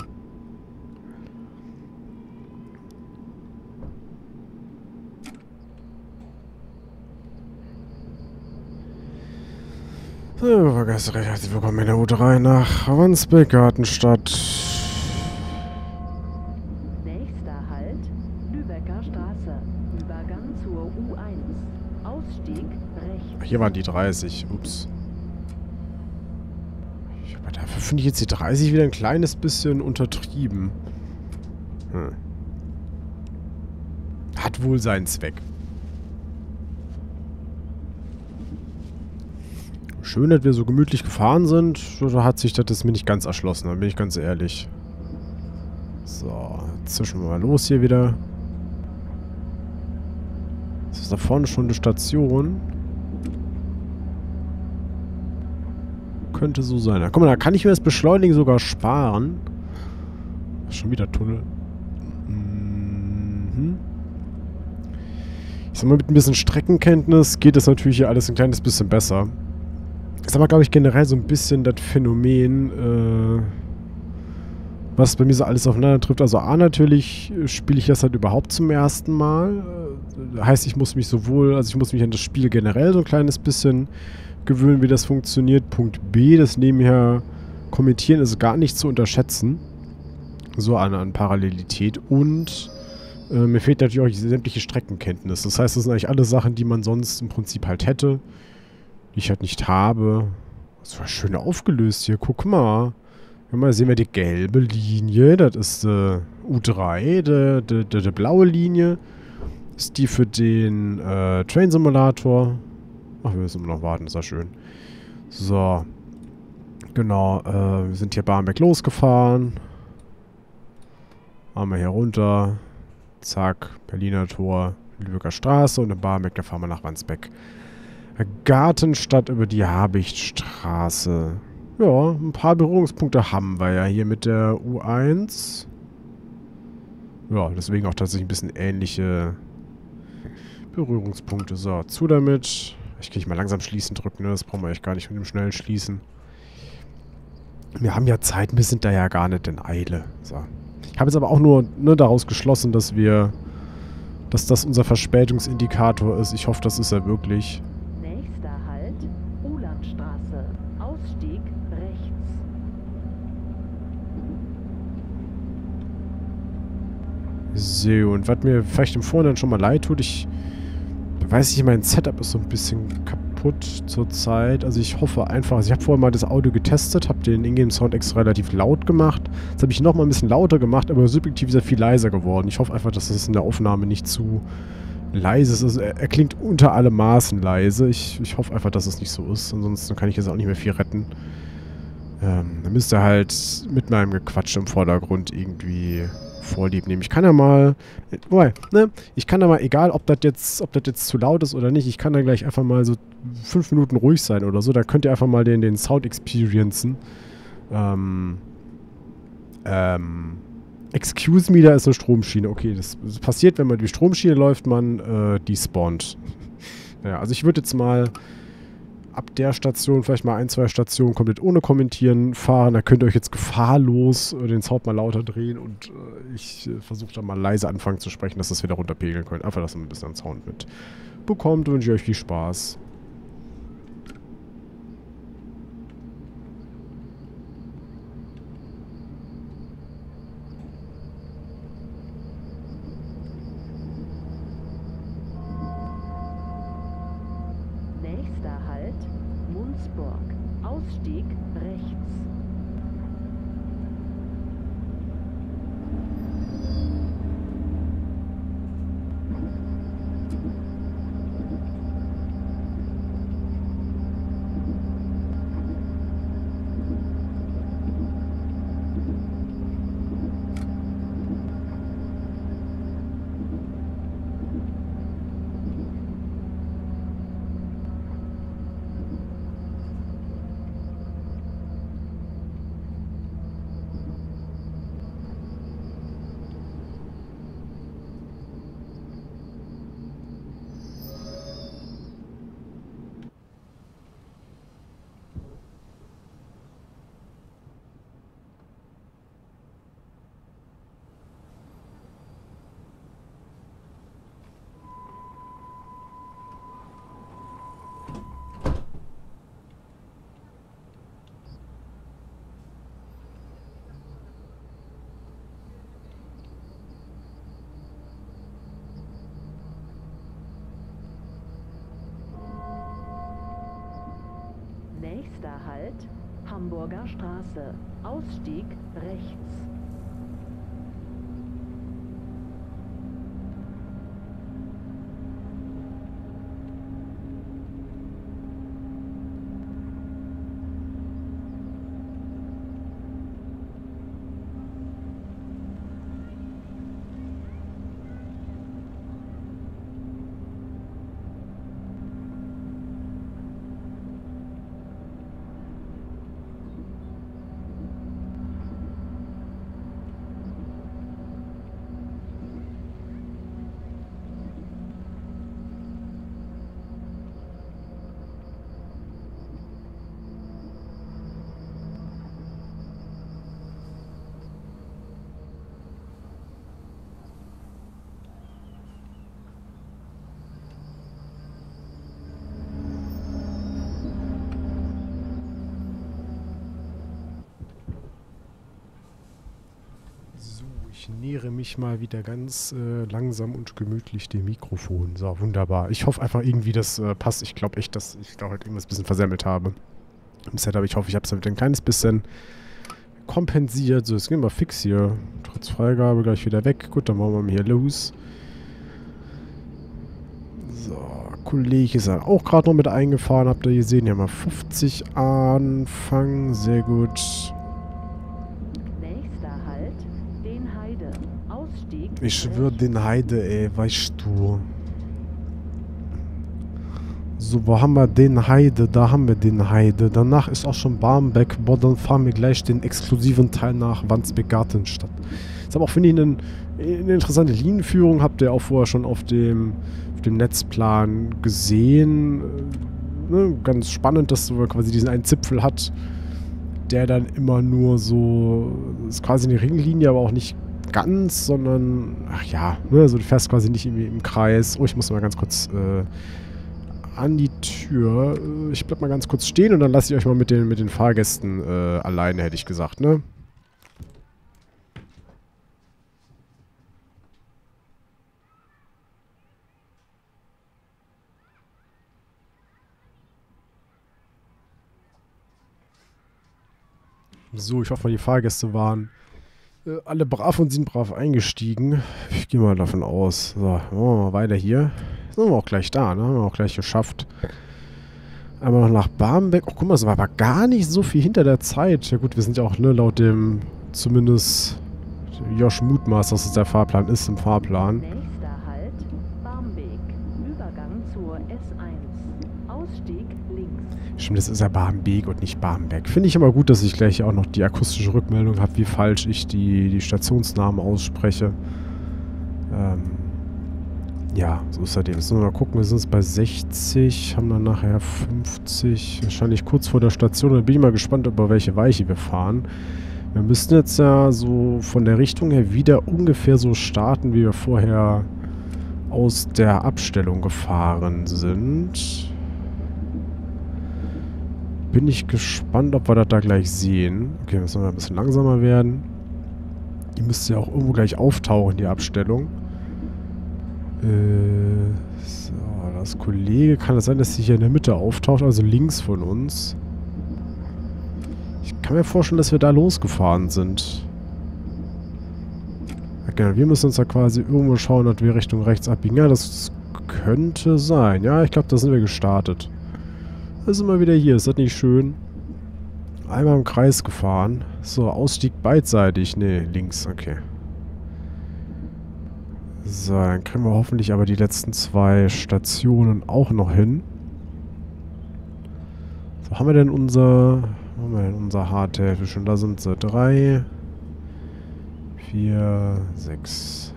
So, Vergesserecht, herzlich willkommen in der U3 nach Wandsbek-Gartenstadt. Nächster Halt, Lübecker Straße. Übergang zur U1. Ausstieg rechts. Hier waren die 30. Ups. Aber dafür finde ich jetzt die 30 wieder ein kleines bisschen untertrieben. Hat wohl seinen Zweck. Schön, dass wir so gemütlich gefahren sind. Da hat sich das mir nicht ganz erschlossen, da bin ich ganz ehrlich. So, jetzt zischen wir mal los hier wieder. Ist das da vorne schon eine Station? Könnte so sein. Na, guck mal, da kann ich mir das Beschleunigen sogar sparen. Schon wieder Tunnel. Ich sag mal, mit ein bisschen Streckenkenntnis geht das natürlich hier alles ein kleines bisschen besser. Ist aber, glaube ich, generell so ein bisschen das Phänomen, was bei mir so alles aufeinander trifft. Also A, natürlich spiele ich das halt überhaupt zum ersten Mal. Heißt, ich muss mich an das Spiel generell so ein kleines bisschen gewöhnen, wie das funktioniert. Punkt B, das nebenher kommentieren ist gar nicht zu unterschätzen. So an Parallelität. Und mir fehlt natürlich auch sämtliche Streckenkenntnis. Das heißt, das sind eigentlich alle Sachen, die man sonst im Prinzip halt hätte, die ich halt nicht habe. Das war schön aufgelöst hier. Guck mal. Mal sehen wir die gelbe Linie. Das ist U3. Die blaue Linie ist die für den Train Simulator. Ach, wir müssen noch warten. Das ist ja schön. So. Genau. Wir sind hier Barmbek losgefahren. Einmal hier runter. Zack. Berliner Tor. Lübecker Straße. Und in Barmbek, da fahren wir nach Wandsbek. Gartenstadt über die Habichtstraße. Ja, ein paar Berührungspunkte haben wir ja hier mit der U1. Ja, deswegen auch tatsächlich ein bisschen ähnliche Berührungspunkte. So, zu damit. Ich kann mal langsam schließen drücken, ne? Das brauchen wir echt gar nicht mit dem schnellen Schließen. Wir haben ja Zeit, wir sind da ja gar nicht in Eile. So. Ich habe jetzt aber auch nur daraus geschlossen, dass das unser Verspätungsindikator ist. Ich hoffe, das ist er wirklich. Ausstieg rechts. So, und was mir vielleicht im Vorhinein schon mal leid tut, weiß ich, mein Setup ist so ein bisschen kaputt zurzeit. Also ich hoffe einfach, also ich habe vorher mal das Audio getestet, habe den Ingame-Sound extra relativ laut gemacht. Jetzt habe ich nochmal ein bisschen lauter gemacht, aber subjektiv ist er viel leiser geworden. Ich hoffe einfach, dass das in der Aufnahme nicht zu leise ist. Also er klingt unter alle Maßen leise. Ich hoffe einfach, dass es nicht so ist. Ansonsten kann ich jetzt auch nicht mehr viel retten. Da müsst ihr halt mit meinem Gequatsch im Vordergrund irgendwie Vorlieb nehmen. Ich kann ja mal, ne? Ich kann da mal, egal ob das jetzt zu laut ist oder nicht, ich kann da gleich einfach mal so 5 Minuten ruhig sein oder so. Da könnt ihr einfach mal den Sound experiencen. Excuse me, da ist eine Stromschiene. Okay, das passiert, wenn man die Stromschiene läuft, man despawnt. Ja, also ich würde jetzt mal ab der Station, vielleicht mal 1, 2 Stationen komplett ohne kommentieren fahren. Da könnt ihr euch jetzt gefahrlos den Sound mal lauter drehen und ich versuche dann mal leise anfangen zu sprechen, dass das wieder runterpegeln könnt. Einfach, dass ihr ein bisschen an Sound mitbekommt. Wünsche ich euch viel Spaß. Nächster Halt, Munzburg. Ausstieg rechts. Nächster Halt, Hamburger Straße. Ausstieg rechts. So, ich nähere mich mal wieder ganz langsam und gemütlich dem Mikrofon. So, wunderbar. Ich hoffe einfach irgendwie, das passt. Ich glaube echt, dass ich da heute irgendwas ein bisschen versemmelt habe im Setup. Ich hoffe, ich habe es damit ein kleines bisschen kompensiert. So, jetzt gehen wir fix hier. Trotz Freigabe gleich wieder weg. Gut, dann machen wir mal hier los. So, Kollege ist dann auch gerade noch mit eingefahren. Habt ihr gesehen? Ja, mal 50 anfangen. Sehr gut. Nächster Halt, Den Heide. Ausstieg Ich schwöre, den Heide, ey, weißt du. So, wo haben wir den Heide? Da haben wir den Heide. Danach ist auch schon Barmbek. Boah, dann fahren wir gleich den exklusiven Teil nach Wandsbek-Gartenstadt. Ist aber auch, finde ich, eine interessante Linienführung. Habt ihr auch vorher schon auf dem Netzplan gesehen. Ne? Ganz spannend, dass du quasi diesen einen Zipfel hat, der dann immer nur so, ist quasi eine Ringlinie, aber auch nicht ganz, sondern, ach ja, ne, also du fährst quasi nicht irgendwie im Kreis. Oh, ich muss mal ganz kurz an die Tür. Ich bleib mal ganz kurz stehen und dann lasse ich euch mal mit den Fahrgästen alleine, hätte ich gesagt, ne? So, ich hoffe mal, die Fahrgäste waren alle brav und sind brav eingestiegen. Ich gehe mal davon aus. So, machen wir mal weiter hier. Sind wir auch gleich da, ne? Haben wir auch gleich geschafft. Einmal noch nach Barmbek. Oh, guck mal, es war aber gar nicht so viel hinter der Zeit. Ja gut, wir sind ja auch, ne, laut dem, zumindest Josh mutmaßt, dass es der Fahrplan ist im Fahrplan. Nächster Halt, Barmbek. Übergang zur S1. Ausstieg links. Stimmt, das ist ja Barmbek und nicht Barmbek. Finde ich immer gut, dass ich gleich auch noch die akustische Rückmeldung habe, wie falsch ich die Stationsnamen ausspreche. Ja, so ist das eben. Jetzt müssen wir mal gucken, wir sind jetzt bei 60, haben dann nachher 50, wahrscheinlich kurz vor der Station. Da bin ich mal gespannt, über welche Weiche wir fahren. Wir müssten jetzt ja so von der Richtung her wieder ungefähr so starten, wie wir vorher aus der Abstellung gefahren sind. Bin ich gespannt, ob wir das da gleich sehen. Okay, müssen wir ein bisschen langsamer werden. Die müsste ja auch irgendwo gleich auftauchen, die Abstellung. So, das Kollege, kann es sein, dass sie hier in der Mitte auftaucht, also links von uns. Ich kann mir vorstellen, dass wir da losgefahren sind. Ja, genau, wir müssen uns da quasi irgendwo schauen, dass wir Richtung rechts abbiegen. Ja, das könnte sein. Ja, ich glaube, da sind wir gestartet. Da sind wir wieder hier. Ist das nicht schön? Einmal im Kreis gefahren. So, Ausstieg beidseitig. Ne, links. Okay. So, dann kriegen wir hoffentlich aber die letzten 2 Stationen auch noch hin. So, haben wir denn unser Hardtail? Schon da sind sie. 3, 4, 6.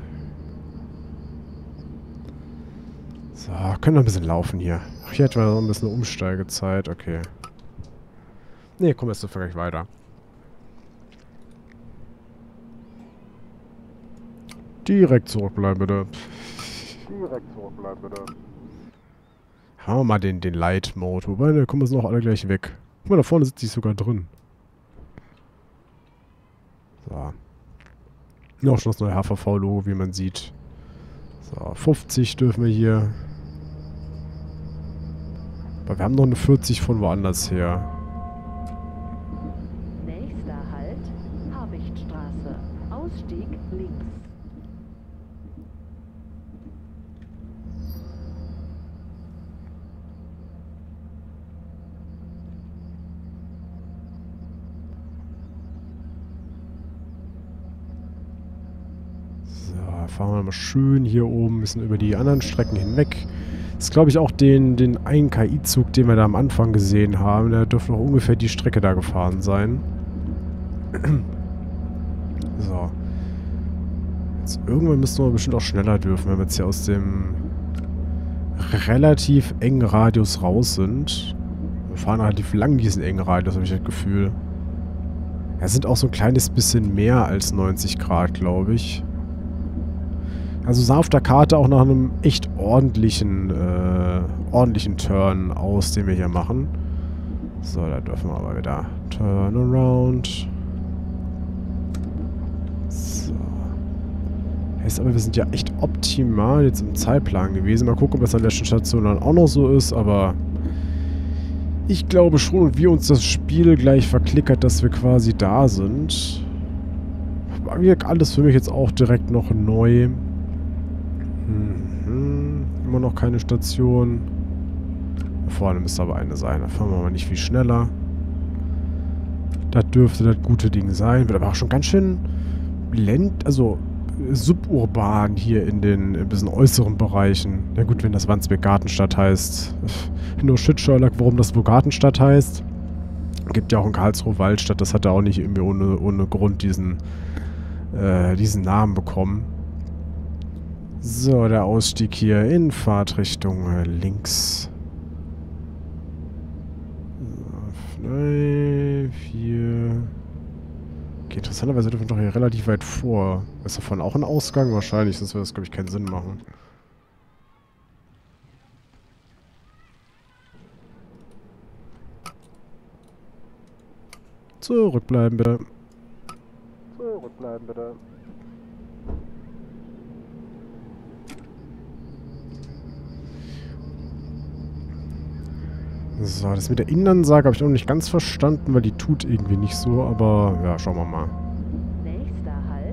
So, können wir ein bisschen laufen hier. Ach, hier hätten wir noch ein bisschen Umsteigezeit. Okay. Ne, komm, jetzt gleich weiter. Direkt zurückbleiben, bitte. Direkt zurückbleiben, bitte. Haben wir mal den Light-Mode. Wobei, da kommen wir noch alle gleich weg. Guck mal, da vorne sitzt sie sogar drin. So. Noch schon das neue HVV-Logo, wie man sieht. So, 50 dürfen wir hier. Aber wir haben noch eine 40 von woanders her. Nächster Halt, Habichtstraße. Ausstieg links. So, fahren wir mal schön hier oben ein bisschen über die anderen Strecken hinweg. Das ist, glaube ich, auch den einen KI-Zug, den wir da am Anfang gesehen haben. Der dürfte auch ungefähr die Strecke da gefahren sein. So. Jetzt irgendwann müssen wir bestimmt auch schneller dürfen, wenn wir jetzt hier aus dem relativ engen Radius raus sind. Wir fahren relativ lang diesen engen Radius, habe ich das Gefühl. Ja, sind auch so ein kleines bisschen mehr als 90 Grad, glaube ich. Also sah auf der Karte auch nach einem echt ordentlichen Turn aus, den wir hier machen. So, da dürfen wir aber wieder Turn around. So. Heißt aber, wir sind ja echt optimal jetzt im Zeitplan gewesen. Mal gucken, ob das an der Station dann auch noch so ist, aber ich glaube schon, und wie uns das Spiel gleich verklickert, dass wir quasi da sind. Alles für mich jetzt auch direkt noch neu. Immer noch keine Station. Da vorne müsste aber eine sein. Da fahren wir mal nicht viel schneller. Das dürfte das gute Ding sein. Wird aber auch schon ganz schön suburban hier in den ein bisschen äußeren Bereichen. Ja gut, wenn das Wandsbek-Gartenstadt heißt. Nur Shit, Sherlock, warum das wo Gartenstadt heißt. Gibt ja auch in Karlsruhe Waldstadt. Das hat ja auch nicht irgendwie ohne Grund diesen Namen bekommen. So, der Ausstieg hier in Fahrtrichtung links. 3, 4. Okay, interessanterweise dürfen wir doch hier relativ weit vor. Ist davon auch ein Ausgang? Wahrscheinlich, sonst würde das, glaube ich, keinen Sinn machen. Zurückbleiben, bitte. Zurückbleiben, bitte. So, das mit der Innenansage habe ich noch nicht ganz verstanden, weil die tut irgendwie nicht so, aber ja, schauen wir mal. Nächster Halt,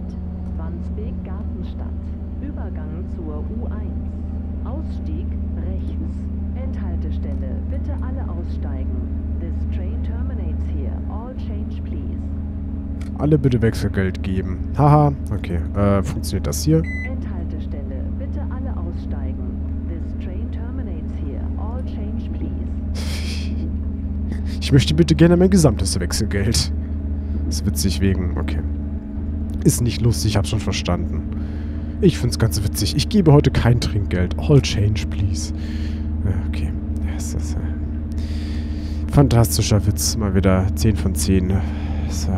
alle bitte Wechselgeld geben. Haha, okay. Funktioniert das hier? Endhaltestelle. Bitte alle aussteigen. This train terminates here. All change, please. Ich möchte bitte gerne mein gesamtes Wechselgeld. Ist witzig wegen... Okay. Ist nicht lustig, ich hab's schon verstanden. Ich find's ganz witzig. Ich gebe heute kein Trinkgeld. All change, please. Okay. Das ist... fantastischer Witz. Mal wieder 10 von 10. So.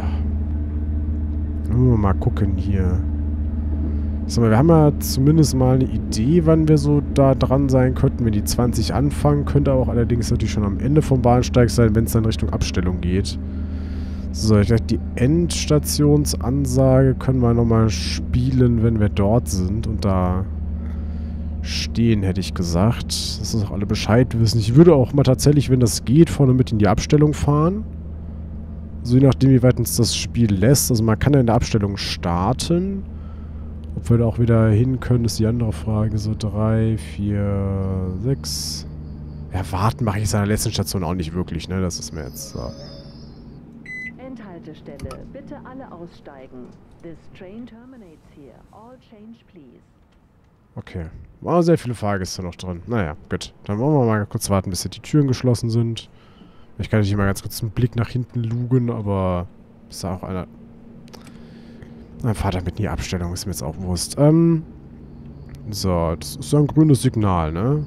Mal gucken hier. So, wir haben ja zumindest mal eine Idee, wann wir so da dran sein könnten. Wenn die 20 anfangen, könnte auch allerdings natürlich schon am Ende vom Bahnsteig sein, wenn es dann Richtung Abstellung geht. So, ich dachte, die Endstationsansage können wir nochmal spielen, wenn wir dort sind und da stehen, hätte ich gesagt. Dass das auch alle Bescheid wissen. Ich würde auch mal tatsächlich, wenn das geht, vorne mit in die Abstellung fahren. So je nachdem, wie weit uns das Spiel lässt. Also man kann ja in der Abstellung starten. Ob wir da auch wieder hin können, ist die andere Frage. So 3, 4, 6. Ja, warten mache ich es an der letzten Station auch nicht wirklich, ne? Das ist mir jetzt so. Endhaltestelle. Bitte alle aussteigen. This train terminates here. All change, please. Okay. War sehr viele Fahrgäste noch drin. Naja, gut. Dann wollen wir mal kurz warten, bis die Türen geschlossen sind. Ich kann nicht mal ganz kurz einen Blick nach hinten lugen, aber ist da auch einer... Mein Vater mit in die Abstellung, ist mir jetzt auch bewusst. So, das ist so ein grünes Signal, ne?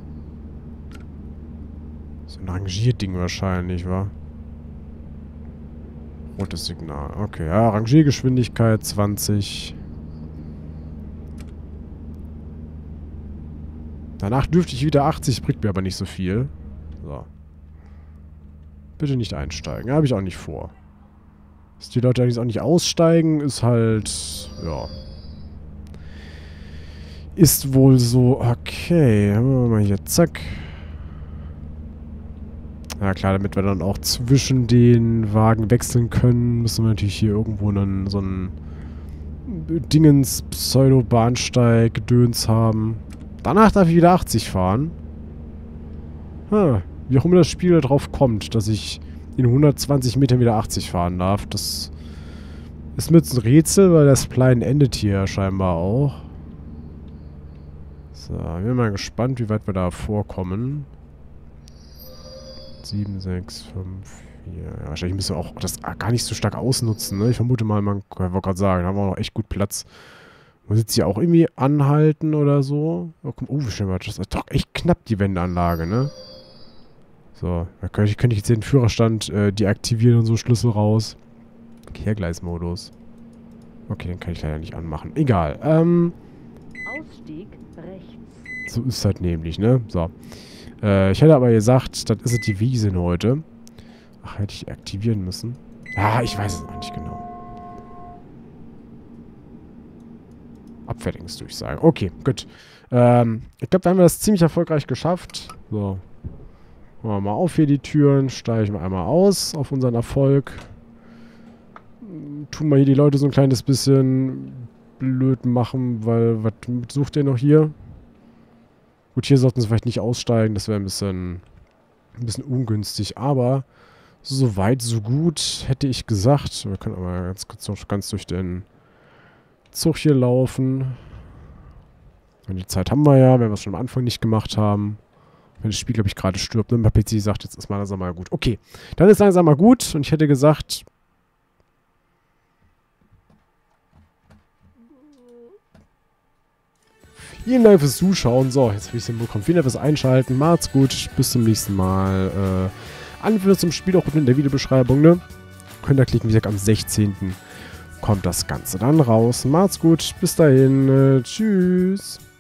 So ein Rangierding wahrscheinlich, wa? Rotes Signal. Okay, ja, Rangiergeschwindigkeit 20. Danach dürfte ich wieder 80, bringt mir aber nicht so viel. So. Bitte nicht einsteigen. Habe ich auch nicht vor. Dass die Leute eigentlich auch nicht aussteigen, ist halt... Ja. Ist wohl so... Okay. Haben wir mal hier... Zack. Ja klar, damit wir dann auch zwischen den Wagen wechseln können, müssen wir natürlich hier irgendwo dann so ein Dingens Pseudo-Bahnsteig-Gedöns haben. Danach darf ich wieder 80 fahren. Wie auch immer das Spiel darauf kommt, dass ich in 120 Metern wieder 80 fahren darf. Das ist mir jetzt ein Rätsel, weil das Plan endet hier scheinbar auch. So, wir sind mal gespannt, wie weit wir da vorkommen. 7, 6, 5, 4. Ja, wahrscheinlich müssen wir auch das gar nicht so stark ausnutzen, ne? Ich vermute mal, man wollte gerade sagen, da haben wir noch echt gut Platz. Muss jetzt hier auch irgendwie anhalten oder so? Oh, wie schnell war das? Das ist doch echt knapp, die Wendeanlage, ne? So, da könnte ich jetzt den Führerstand deaktivieren und so Schlüssel raus. Kehrgleismodus. Okay, den kann ich leider nicht anmachen. Egal. Ausstieg rechts. So ist halt nämlich, ne? So. Ich hätte aber gesagt, das ist die Wiesen heute. Ach, hätte ich aktivieren müssen. Ja, ich weiß es auch nicht genau. Abfertigungsdurchsage. Okay, gut. Ich glaube, da haben wir das ziemlich erfolgreich geschafft. So. Machen wir mal auf hier die Türen. Steigen wir einmal aus auf unseren Erfolg. Tun wir hier die Leute so ein kleines bisschen blöd machen, weil, was sucht ihr noch hier? Gut, hier sollten sie vielleicht nicht aussteigen, das wäre ein bisschen ungünstig, aber so weit, so gut, hätte ich gesagt. Wir können aber ganz kurz noch ganz durch den Zug hier laufen. Und die Zeit haben wir ja, wenn wir es schon am Anfang nicht gemacht haben. Wenn das Spiel, glaube ich, gerade stirbt. Ne? Mein PC sagt, jetzt ist mal langsam mal gut. Okay, dann ist langsam mal gut und ich hätte gesagt... Vielen Dank fürs Zuschauen. So, jetzt habe ich es hinbekommen. Vielen Dank fürs Einschalten. Macht's gut. Bis zum nächsten Mal. Anführer zum Spiel auch unten in der Videobeschreibung, ne? Könnt ihr klicken. Wie gesagt, am 16. kommt das Ganze dann raus. Macht's gut. Bis dahin. Tschüss.